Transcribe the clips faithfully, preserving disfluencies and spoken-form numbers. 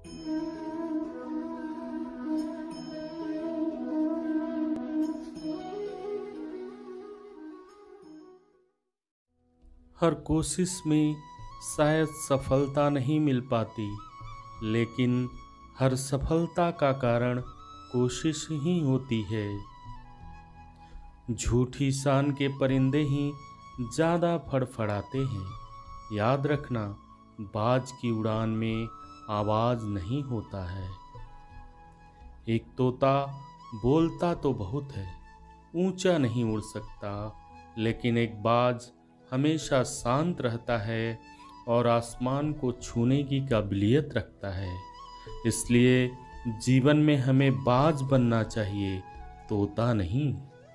हर कोशिश में शायद सफलता नहीं मिल पाती, लेकिन हर सफलता का कारण कोशिश ही होती है। झूठी शान के परिंदे ही ज़्यादा फड़फड़ाते हैं। याद रखना, बाज की उड़ान में आवाज़ नहीं होता है। एक तोता बोलता तो बहुत है, ऊंचा नहीं उड़ सकता, लेकिन एक बाज हमेशा शांत रहता है और आसमान को छूने की काबिलियत रखता है। इसलिए जीवन में हमें बाज बनना चाहिए, तोता नहीं।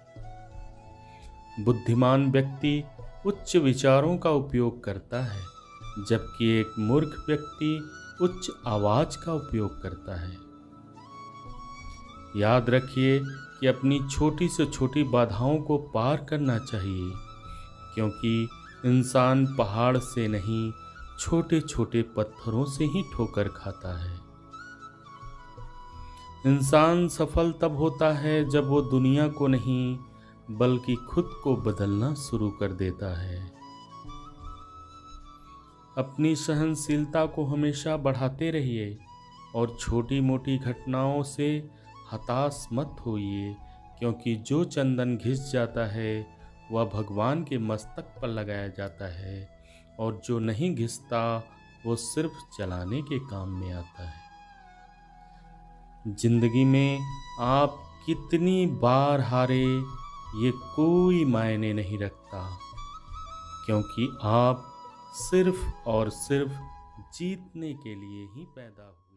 बुद्धिमान व्यक्ति उच्च विचारों का उपयोग करता है, जबकि एक मूर्ख व्यक्ति उच्च आवाज का उपयोग करता है। याद रखिए कि अपनी छोटी से छोटी बाधाओं को पार करना चाहिए, क्योंकि इंसान पहाड़ से नहीं, छोटे छोटे पत्थरों से ही ठोकर खाता है। इंसान सफल तब होता है जब वो दुनिया को नहीं, बल्कि खुद को बदलना शुरू कर देता है। अपनी सहनशीलता को हमेशा बढ़ाते रहिए और छोटी मोटी घटनाओं से हताश मत होइए, क्योंकि जो चंदन घिस जाता है वह भगवान के मस्तक पर लगाया जाता है, और जो नहीं घिसता वो सिर्फ जलाने के काम में आता है। जिंदगी में आप कितनी बार हारे ये कोई मायने नहीं रखता, क्योंकि आप सिर्फ और सिर्फ जीतने के लिए ही पैदा हुए।